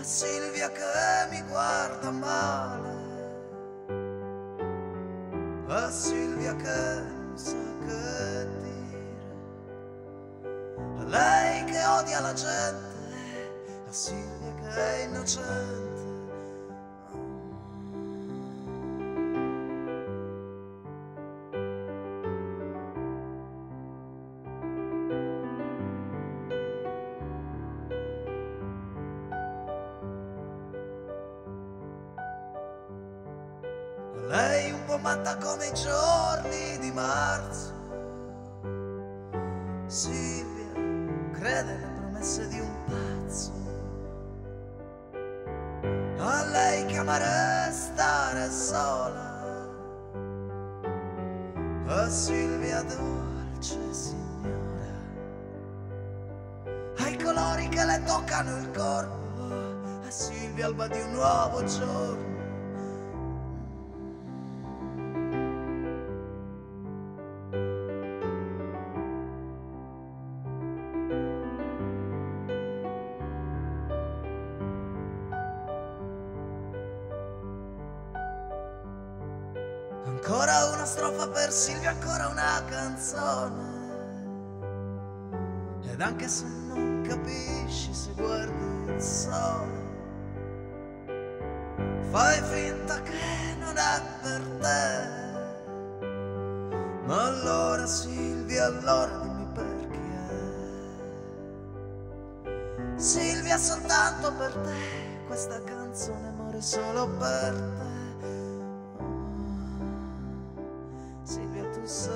Silvia che mi guarda male, a Silvia che non sa che dire, a lei che odia la gente, a Silvia che è innocente. Lei un po' matta come i giorni di marzo. Silvia crede alle promesse di un pazzo. A lei che ama restare sola. A Silvia dolce signora, ai colori che le toccano il corpo. A Silvia alba di un nuovo giorno. Ancora una strofa per Silvia, ancora una canzone. Ed anche se non capisci, se guardi il sole, fai finta che non è per te. Ma allora Silvia, allora dimmi perché. Silvia, soltanto per te questa canzone, amore, solo per te. Silvia, tu sei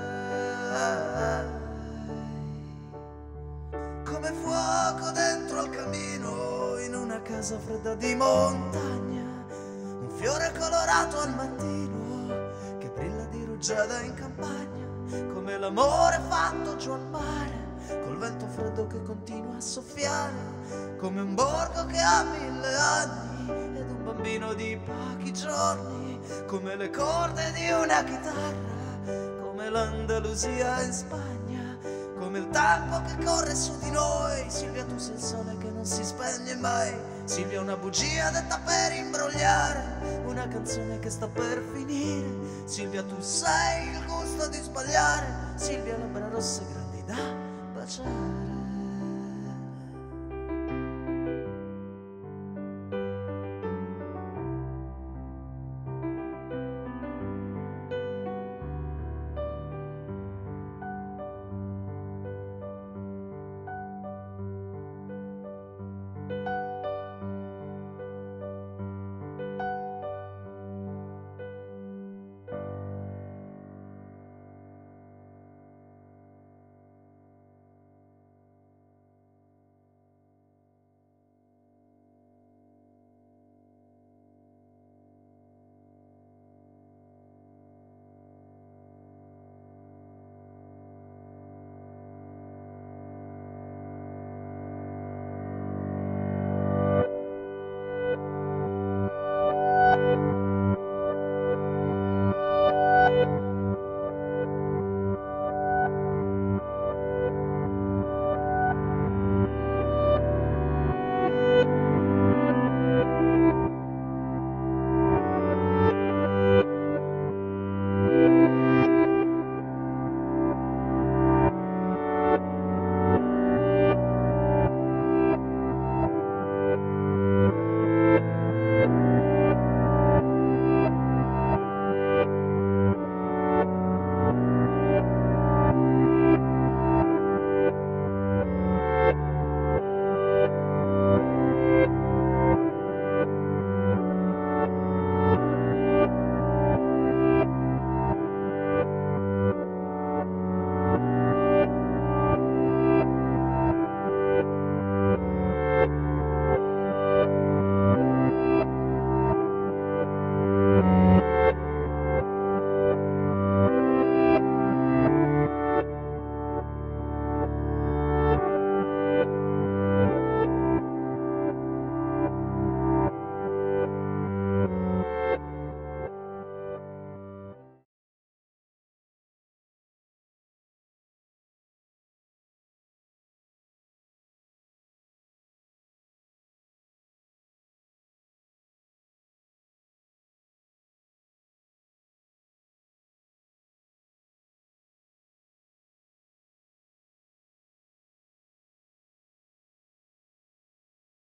come fuoco dentro al camino in una casa fredda di montagna, un fiore colorato al mattino che brilla di rugiada in campagna, come l'amore fatto giù al mare col vento freddo che continua a soffiare, come un borgo che ha 1000 anni ed un bambino di pochi giorni, come le corde di una chitarra, come l'Andalusia in Spagna, come il tempo che corre su di noi. Silvia, tu sei il sole che non si spegne mai. Silvia, una bugia detta per imbrogliare una canzone che sta per finire. Silvia, tu sei il gusto di sbagliare. Silvia, labbra rosse grandi da baciare.